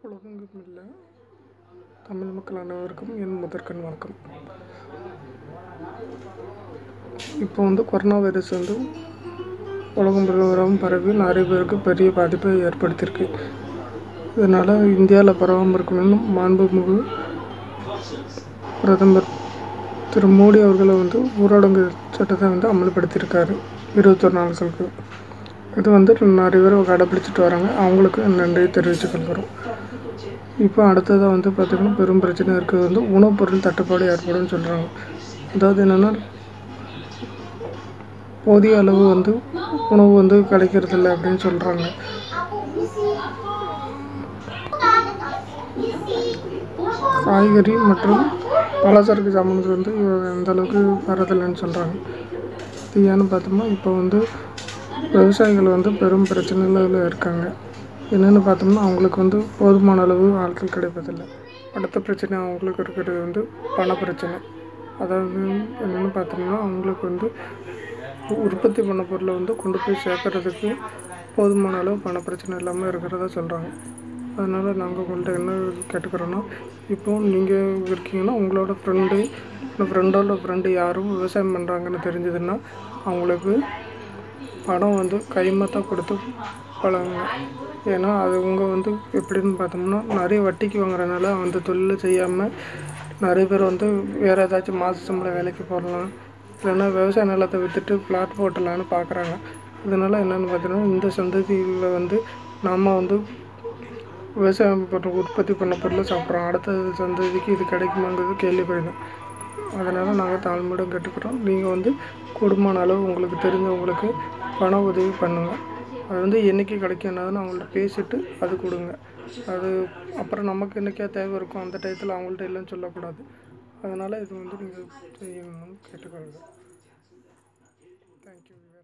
உலகெங்கும் உள்ள தமிழ் மக்கள் அனைவருக்கும் என் முதற்கண் வணக்கம். இப்போ கொரோனா வைரஸ் உலகம் முழுவதும் பரவி நிறைய பேருக்கு பெரிய பாதிப்பை ஏற்படுத்தியிருக்கு. இதனால் இந்தியாவில் பரவாமல் இருக்கணும்னு மாண்புமிகு பிரதமர் திரு மோடி அவர்கள் ஊரடங்கு சட்டத்தை அமல்படுத்தியிருக்காரு 21 நாட்களுக்கு. இது நிறைய பேர் கடைப்பிடிச்சிட்டு வராங்க. அவங்களுக்கு நன்றி தெரிவித்துக்கொள்கிறோம். இப்போ அடுத்ததாக பார்த்திங்கன்னா பெரும் பிரச்சனை இருக்கிறது உணவுப் பொருள் தட்டுப்பாடு ஏற்படும்னு சொல்கிறாங்க. அதாவது என்னென்னா, போதிய அளவு உணவு கிடைக்கிறதில்ல அப்படின்னு சொல்கிறாங்க. காய்கறி மற்றும் பலசரக்கு சாமான்கள் எந்த அளவுக்கு வரதில்லைன்னு சொல்கிறாங்க. இது ஏன்னு பார்த்தோம்னா, இப்போ விவசாயிகள் பெரும் பிரச்சனைகளில் இருக்காங்க. என்னென்னு பார்த்தோம்னா, அவங்களுக்கு போதுமான அளவு ஆட்கள் கிடைப்பதில்லை. அடுத்த பிரச்சனை அவங்களுக்கு இருக்கிறது பண பிரச்சனை. அதாவது என்னென்னு பார்த்தோம்னா, அவங்களுக்கு உற்பத்தி பண்ண பொருளை கொண்டு போய் சேர்க்கறதுக்கு போதுமான அளவு பண பிரச்சனை இல்லாமல் இருக்கிறதா சொல்கிறாங்க. அதனால் நாங்கள் உங்கள்கிட்ட என்ன கேட்டுக்கிறோன்னா, இப்போது நீங்கள் இருக்கீங்கன்னா உங்களோட ஃப்ரெண்டோட ஃப்ரெண்டு யாரும் விவசாயம் பண்ணுறாங்கன்னு தெரிஞ்சதுன்னா அவங்களுக்கு பணம் கைமாத்தாக கொடுத்து பழகுங்க. ஏன்னா அது எப்படின்னு பார்த்தோம்னா, நிறைய வட்டிக்கு வாங்குறதுனால அந்த தொழிலை செய்யாமல் நிறைய பேர் வேறு ஏதாச்சும் மாத சம்பளம் வேலைக்கு போடலாம், இல்லைன்னா விவசாய நிலத்தை விற்றுட்டு ஃப்ளாட் போட்டலான்னு பார்க்குறாங்க. இதனால் என்னென்னு பார்த்தீங்கன்னா, இந்த சந்ததியில் நாம் விவசாயம் உற்பத்தி பண்ண பொருளை சாப்பிட்றோம். அடுத்த சந்ததிக்கு இது கிடைக்குமாங்கிறது கேள்விப்படும். அதனால் நாங்கள் தாழ்மையுடன் கேட்டுக்கிறோம். நீங்கள் கூடுமான அளவு உங்களுக்கு தெரிஞ்சவங்களுக்கு பண உதவி பண்ணுங்கள். அது என்றைக்கு கிடைக்கும் என்னதுன்னு அவங்கள்ட்ட பேசிவிட்டு அது கொடுங்க. அது அப்புறம் நமக்கு என்றைக்கா தேவை இருக்கும், அந்த டயத்தில் அவங்கள்ட்ட இல்லைன்னு சொல்லக்கூடாது. அதனால் இது நீங்கள் செய்யணும்னு கேட்டுக்கொள்கிறேன். தேங்க்யூ.